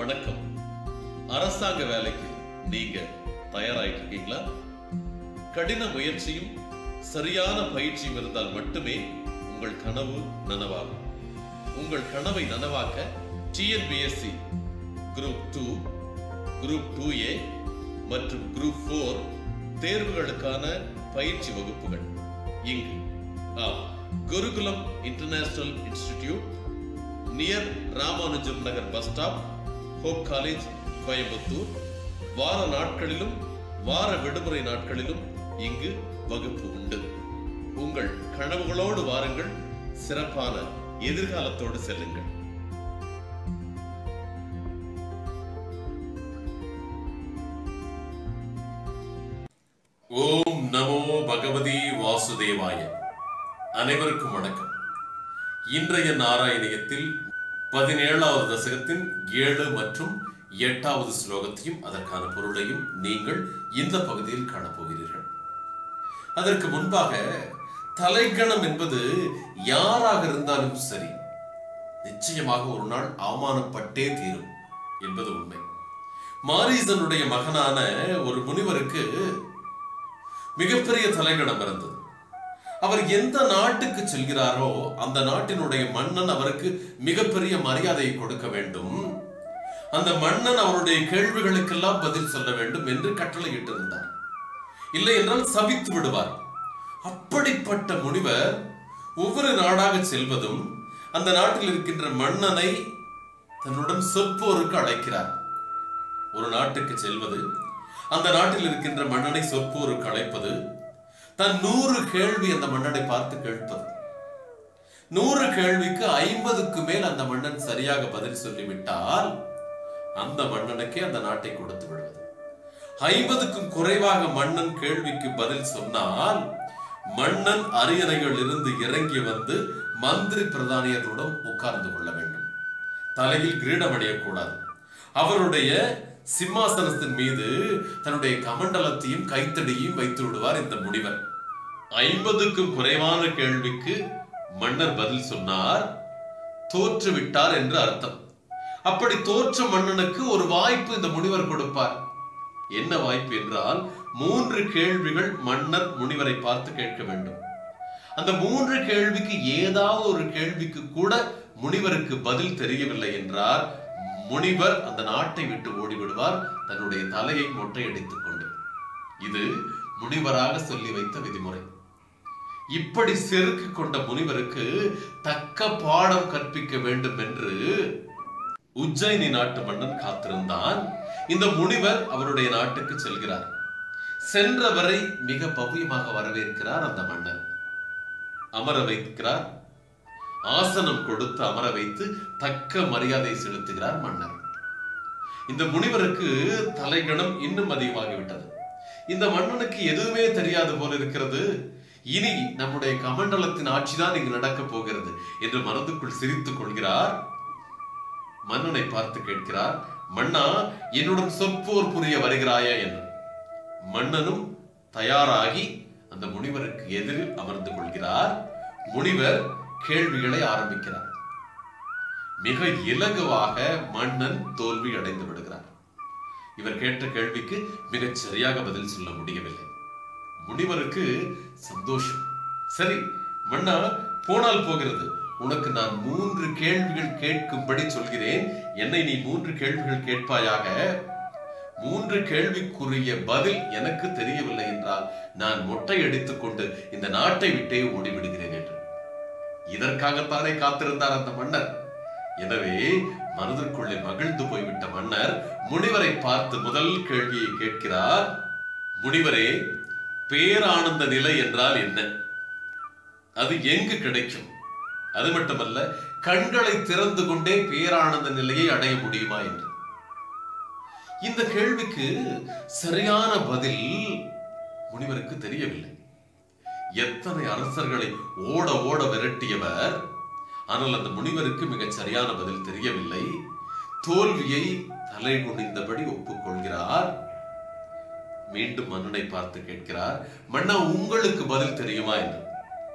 வணக்கம். அரசாங்க வேலைக்கு நீங்க தயாராயிட்டு இருக்கீங்களா? கடின முயற்சியும் சரியான பயிற்சியும் இருந்தால் மட்டுமே உங்கள் கனவு நனவாகும். உங்கள் கனவை நனவாக்க TNPSC குரூப் 2, குரூப் 2A மற்றும் குரூப் 4 தேர்வுகளுக்கான பயிற்சி வகுப்புகள் இங்கு Gurukulam international institute near Ramanujam Nagar bus stop, Hope College, Coimbatore. வார நாட்களிலும் வார விடுமுறை நாட்களிலும் இங்கு வகுப்பு உண்டு. உங்கள் கனவுகளோடு வாருங்கள், சிறப்பான எதிர்காலத்தோடு செல்லுங்கள். ஓம் நமோ பகவதி வாசுதேவாய. அனைவருக்கும் வணக்கம். இன்றைய நாராயணியத்தில் 17வது தசகத்தின் 7 மற்றும் 8வது ஸ்லோகத்தையும் அதற்கான பொருளையும் நீங்கள் இந்த பகுதியில் காணப்போகிறீர்கள். அதற்கு முன்பாக தலைக்கணம் என்பது யாராக இருந்தாலும் சரி, நிச்சயமாக ஒரு நாள் அவமானப்பட்டே தீரும் என்பது உண்மை. மாரீசனுடைய மகனான ஒரு முனிவருக்கு மிகப்பெரிய தலைக்கணம் இருந்தது. அவர் எந்த நாட்டுக்கு செல்கிறாரோ அந்த நாட்டினுடைய மன்னன் அவருக்கு மிகப்பெரிய மரியாதையை கொடுக்க வேண்டும், அந்த மன்னன் அவருடைய கேள்விகளுக்கெல்லாம் பதில் சொல்ல வேண்டும் என்று கட்டளையிட்டிருந்தார். இல்லை என்றால் சபித்து விடுவார். அப்படிப்பட்ட முனிவர் ஒவ்வொரு நாடாக செல்வதும் அந்த நாட்டில் இருக்கின்ற மன்னனை தன்னுடன் சொற்போருக்கு அழைக்கிறார். ஒரு நாட்டுக்கு செல்வது, அந்த நாட்டில் இருக்கின்ற மன்னனை சொற்போருக்கு அழைப்பது, தன் 100 கேள்வி அந்த மன்னனை பார்த்து கேட்பது. 100 கேள்விக்கு 50க்கு மேல் அந்த மன்னன் சரியாக பதில் சொல்லிவிட்டால் அந்த மன்னனுக்கே அந்த நாட்டை கொடுத்து விடுவது. 50க்கும் குறைவாக மன்னன் கேள்விக்கு பதில் சொன்னால் மன்னன் அரியணையில் இருந்து இறங்கி வந்து மந்திரி பிரதானியர்களுடன் உட்கார்ந்து கொள்ள வேண்டும். தலையில் கிரீடம் அணியக்கூடாது. அவருடைய சிம்மாசனத்தின் மீது தன்னுடைய கமண்டலத்தையும் கைத்தடியையும் வைத்து விடுவார் இந்த முனிவர். 50க்கும் குறைவான கேள்விக்கு மன்னர் பதில் சொன்னார், தோற்றுவிட்டார் என்று அர்த்தம். அப்படி தோற்ற மன்னனுக்கு ஒரு வாய்ப்பு இந்த முனிவர் கொடுப்பார். என்ன வாய்ப்பு என்றால் 3 கேள்விகள் மன்னர் முனிவரை பார்த்து கேட்க வேண்டும். அந்த 3 கேள்விக்கு ஏதாவது ஒரு கேள்விக்கு கூட முனிவருக்கு பதில் தெரியவில்லை என்றால் முனிவர் அந்த நாட்டை விட்டு ஓடிவிடுவார், தன்னுடைய தலையை மொட்டையடித்துக் கொண்டு. இது முனிவராக சொல்லி வைத்த விதிமுறை. இப்படி செருக்கு கொண்ட முனிவருக்கு தக்க பாடம் கற்பிக்க வேண்டும் என்று உஜ்ஜயினி நாட்டு மன்னன் காத்திருந்தான். இந்த முனிவர் அவருடைய நாட்டுக்கு செல்கிறார். சென்றவரை மிக பவ்யமாக வரவேற்கிறார் அந்த மன்னர். அமர வைக்கிறார், ஆசனம் கொடுத்து அமர வைத்து தக்க மரியாதை செலுத்துகிறார் மன்னர். இந்த முனிவருக்கு தலைகணம் இன்னும் அதிகமாகிவிட்டது. இந்த மன்னனுக்கு எதுவுமே தெரியாது போல இருக்கிறது. இனி நம்முடைய கமண்டலத்தின் ஆட்சிதான் இங்கு நடக்கப் போகிறது என்று மனதுக்குள் சிரித்துக் கொள்கிறார். மன்னனை பார்த்து கேட்கிறார், மன்னா, என்னுடன் சொற்போர் புரிய வருகிறாயா என்று. மன்னனும் தயாராகி அந்த முனிவருக்கு எதிரில் அமர்ந்து கொள்கிறார். முனிவர் கேள்விகளை ஆரம்பிக்கிறார். மிக இலகுவாக மன்னன் தோல்வி அடைந்து விடுகிறார். இவர் கேட்ட கேள்விக்கு மிகச் சரியாக பதில் சொல்ல முடியவில்லை. முனிவருக்கு சந்தோஷம். சரி மன்னா, போனால் போகிறது, உனக்கு நான் 3 கேள்விகள் கேட்கும்படி சொல்கிறேன். என்னை நீ 3 கேள்விகள் கேட்பாயாக. 3 கேள்விக்குரிய பதில் எனக்கு தெரியவில்லை என்றால் நான் மொட்டை அடித்துக் கொண்டு இந்த நாட்டை விட்டே ஓடிவிடுகிறேன் என்று. இதற்காகத்தானே காத்திருந்தார் அந்த மன்னர். எனவே மனதிற்குள்ளே மகிழ்ந்து போய்விட்ட மன்னர் முனிவரை பார்த்து முதல் கேள்வியை கேட்கிறார். முனிவரே, பேரானந்த நிலை என்றால் என்ன? அது எங்கு கிடைக்கும்? அது மட்டுமல்ல, கண்களை திறந்து கொண்டே பேரானந்த நிலையை அடைய முடியுமா என்று. இந்த கேள்விக்கு சரியான பதில் முனிவருக்கு தெரியவில்லை. எத்தனை அரசர்களை ஓட ஓட விரட்டியவர், ஆனால் அந்த முனிவருக்கு மிகச் சரியான பதில் தெரியவில்லை. தோல்வியை தலை குனிந்தபடி ஒப்புக்கொள்கிறார். மீண்டும் மன்னனை பார்த்து கேட்கிறார், மன்னா, உங்களுக்கு பதில் தெரியுமா என்று.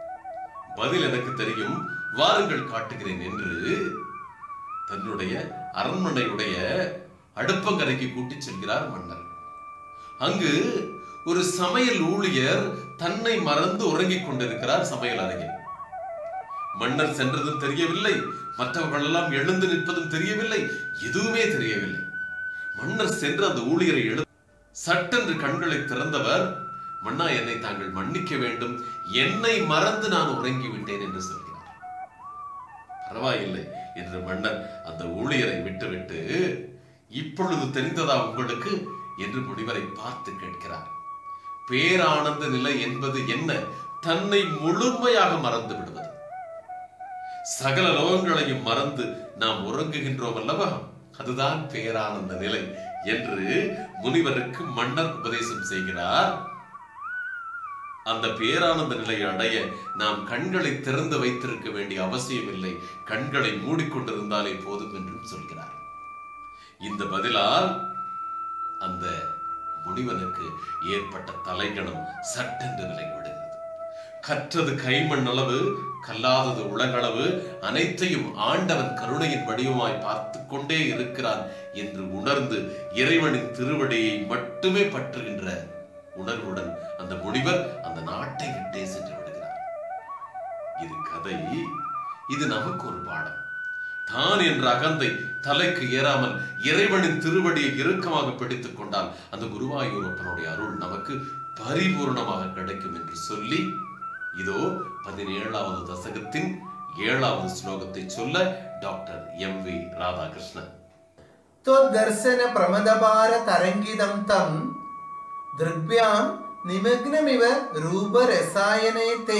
பதில் எனக்கு தெரியும், வாருங்கள் காட்டுகிறேன் என்று தன்னுடைய அரண்மனையுடைய அடுப்பங்கரைக்கு கூட்டிச் செல்கிறார் மன்னர். அங்கு ஒரு சமையல் ஊழியர் தன்னை மறந்து உறங்கிக் கொண்டிருக்கிறார் சமையல் அறையில். மன்னர் சென்றதும் தெரியவில்லை, மற்றவர்கள் எல்லாம் எழுந்து நிற்பதும் தெரியவில்லை, எதுவுமே தெரியவில்லை. மன்னர் சென்று அந்த ஊழியரை சட்டென்று கண்களை திறந்தவர், மன்னா, என்னை தாங்கள் மன்னிக்க வேண்டும், என்னை மறந்து நான் உறங்கிவிட்டேன் என்று சொல்கிறார். பரவாயில்லை என்று மன்னர் அந்த ஊழியரை விட்டுவிட்டு, இப்பொழுது தெரிந்ததா உங்களுக்கு என்று முனிவரை பார்த்து கேட்கிறார். பேரானந்த நிலை என்பது என்ன? தன்னை முழுமையாக மறந்து விடுவது. சகல லோகங்களையும் மறந்து நாம் உறங்குகின்றோம் அல்லவா, அதுதான் பேரானந்த நிலை என்று முனிவருக்கு மன்னர் உபதேசம் செய்கிறார். அந்த பேரானந்த நிலையை அடைய நாம் கண்களை திறந்து வைத்திருக்க வேண்டிய அவசியம் இல்லை, கண்களை மூடிக்கொண்டிருந்தாலே போதும் என்றும் சொல்கிறார். இந்த பதிலால் அந்த முனிவனுக்கு ஏற்பட்ட தலைகணம் சட்டென்று விலகிவிடுகிறது. கற்றது கைமண் அளவு, கல்லாதது உலகளவு, அனைத்தையும் ஆண்டவன் கருணையின் வடிவமாய் பார்த்து கொண்டே இருக்கிறான் என்று உணர்ந்து இறைவனின் திருவடியை மட்டுமே பற்றுகின்ற உணர்வுடன் அந்த முனிவர் அந்த நாட்டை விட்டே சென்று விடுகிறார். இது கதை. இது நமக்கு ஒரு பாடம். தான் என்ற அகந்தை தலைக்கு ஏறாமல் இறைவனின் திருவடியை இறுக்கமாக பிடித்துக் கொண்டால் அந்த குருவாயூரப்பனுடைய அருள் நமக்கு பரிபூர்ணமாக கிடைக்கும் என்று சொல்லி, இதோ 17வது தசகத்தின் 7வது ஸ்லோகத்தை சொல்ல டாக்டர் MV ராதாகிருஷ்ணன். தர்சன பிரமதபார தரங்கிதம் தம் திரவ்யாம் நிமக்னமிவ ரூப ரசாயனே தே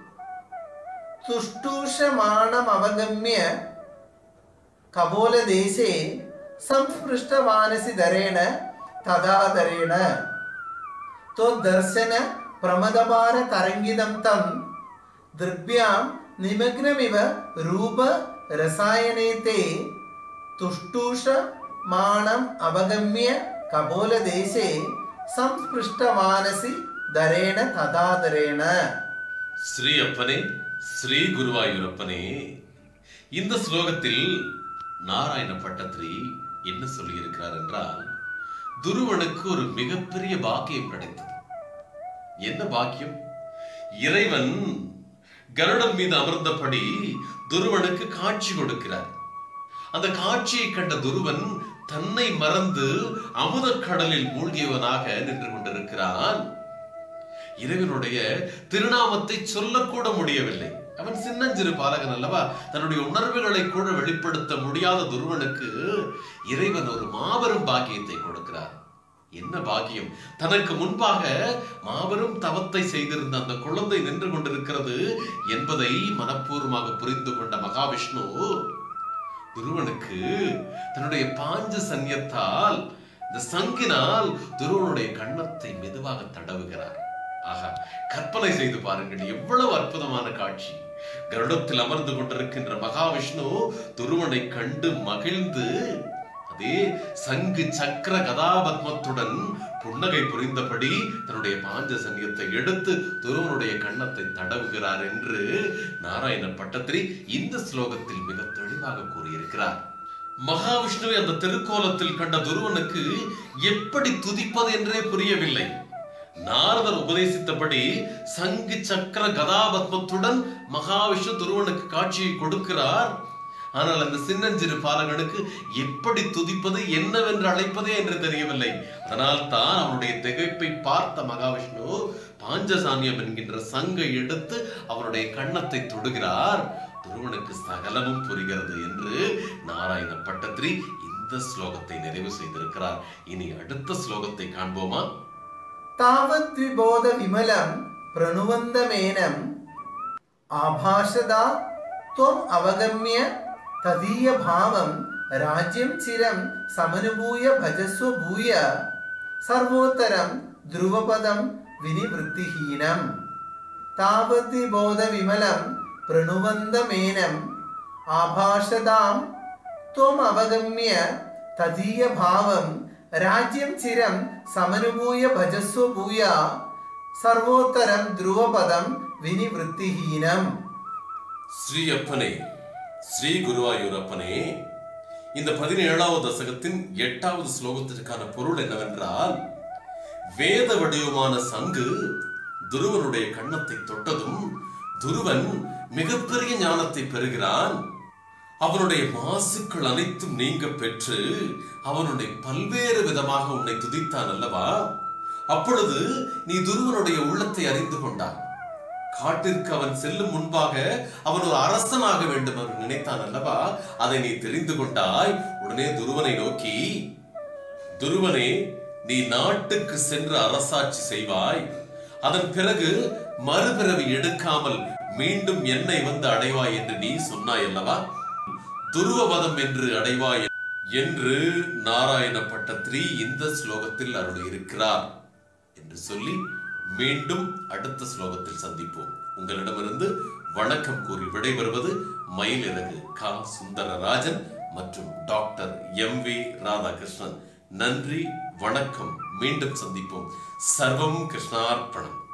துஷ்டூஷமானம் அவகம்ய கபோல தேசே சம்ஸ்பிருஷ்ட வானசி தரேண ததாதரேண. தர்சன பிரமதபார தரங்கிதம் தம் திரவ்யாம் நிமக்னமிவ ரூப ரசாயனே தே துஷ்டூஷமானம் அவகம்ய கபோல தேசே சம்ஸ்பிருஷ்ட வானசி தரேண ததாதரேண. ஸ்ரீ அப்பனே, ஸ்ரீ குருவாயூரப்பனே, இந்த ஸ்லோகத்தில் நாராயண பட்டத்திரி என்ன சொல்லி இருக்கிறார் என்றால், துருவனுக்கு ஒரு மிகப்பெரிய பாக்கியம் கிடைத்தது. என்ன பாக்கியம்? இறைவன் கருடன் மீது அமர்ந்தபடி துருவனுக்கு காட்சி கொடுக்கிறார். அந்த காட்சியை கண்ட துருவன் தன்னை மறந்து அமுத கடலில் மூழ்கியவனாக நின்று கொண்டிருக்கிறான். இறைவனுடைய திருநாமத்தை சொல்லக்கூட முடியவில்லை. அவன் சின்னஞ்சிறு பாலகன் அல்லவா, தன்னுடைய உணர்வுகளை கூட வெளிப்படுத்த முடியாத துருவனுக்கு இறைவன் ஒரு மாபெரும் பாக்கியத்தை கொடுக்கிறார். என்ன பாக்கியம்? தனக்கு முன்பாக மாபெரும் தவத்தை செய்திருந்த அந்த குழந்தை நின்று கொண்டிருக்கிறது என்பதை மனப்பூர்வமாக புரிந்து கொண்ட மகாவிஷ்ணு துருவனுக்கு தன்னுடைய பாஞ்ச சன்யத்தால், இந்த சங்கினால் துருவனுடைய கன்னத்தை மெதுவாக தடவுகிறார். ஆகா, கற்பனை செய்து பாருங்கள், எவ்வளவு அற்புதமான காட்சி. கருடத்தில் அமர்ந்து கொண்டிருக்கின்ற மகாவிஷ்ணு துருவனை கண்டு மகிழ்ந்து அதே சங்கு சக்கர கதாபத்மத்துடன் புன்னகை புரிந்தபடி தன்னுடைய பாஞ்ச சன்னியத்தை எடுத்து துருவனுடைய கன்னத்தை தடவுகிறார் என்று நாராயண பட்டத்திரி இந்த ஸ்லோகத்தில் மிக தெளிவாக கூறியிருக்கிறார். மகாவிஷ்ணுவை அந்த திருக்கோலத்தில் கண்ட துருவனுக்கு எப்படி துதிப்பது என்றே புரியவில்லை. நாரதர் உபதேசித்தபடி சங்கு சக்கர கதாபத்மத்துடன் மகாவிஷ்ணு துருவனுக்கு காட்சியை கொடுக்கிறார். ஆனால் அந்த சின்னஞ்சிறு பாலகனுக்கு எப்படி துதிப்பது, என்னவென்று அழைப்பதே என்று தெரியவில்லை. அதனால் தான் அவனுடைய திகைப்பை பார்த்த மகாவிஷ்ணு பாஞ்சசான்யம் என்கின்ற சங்கை எடுத்து அவருடைய கன்னத்தை தொடுகிறார். துருவனுக்கு சகலமும் புரிகிறது என்று நாராயண பட்டத்திரி இந்த ஸ்லோகத்தை நிறைவு செய்திருக்கிறார். இனி அடுத்த ஸ்லோகத்தை காண்போமா? தாவத் விபோத விமலம் பிரணுவந்தமேனம் ஆபாஷதா त्वम् அவகம்ய ததீய பாவம் ராஜ்யம் சிரம் சமனுபூய பஜஸ்வ பூய சர்வோத்தரம் த்ருவபதம் வினிவృத்திஹீனம். தாவத் விபோத விமலம் பிரணுவந்தமேனம் ஆபாஷதாம் त्वम् அவகம்ய ததீய பாவம் ராஜ்யம் சிரம் சமனுபூய பஜஸ்வ பூய சர்வோத்தரம் த்ருவபதம் வினிவృத்திஹீனம். ஸ்ரீ அப்பனே, ஸ்ரீ குருவாயூரப்பனே, இந்த 17வது தசகத்தின் 8வது ஸ்லோகத்திற்கான பொருள் என்னவென்றால், வேத வடிவமான சங்கு துருவனுடைய கன்னத்தை தொட்டதும் துருவன் மிகப்பெரிய ஞானத்தை பெறுகிறான். அவனுடைய மாசுக்கள் அனைத்தும் நீங்க பெற்று அவனுடைய பல்வேறு விதமாக உன்னை துதித்தான் அல்லவா? அப்பொழுது நீ துருவனுடைய உள்ளத்தை அறிந்து கொண்டாய். காட்டிற்கு அவன் செல்லும் முன்பாக அவன் ஒரு அரசனாக வேண்டும் என்று நினைத்தான் அல்லவா? அதை நீ தெரிந்து கொண்டாய். உடனே துருவனை நோக்கி, துருவனே, நீ நாட்டுக்கு சென்று அரசாட்சி செய்வாய். அதன் பிறகு மறுபிறவி எடுக்காமல் மீண்டும் என்னை வந்து அடைவாய் என்று நீ சொன்னாய் அல்லவா? துருவவதம் என்று அடைவாய் என்று நாராயண பட்டத்திரி இந்த ஸ்லோகத்தில் அருளி இருக்கிறார் என்று சொல்லி மீண்டும் அடுத்த ஸ்லோகத்தில் சந்திப்போம். உங்களிடமிருந்து வணக்கம் கூறி விடைபெறுவது மயிலிறகு கா. சுந்தரராஜன் மற்றும் டாக்டர் எம்.வி. ராதாகிருஷ்ணன். நன்றி, வணக்கம். மீண்டும் சந்திப்போம். சர்வம் கிருஷ்ணார்ப்பணம்.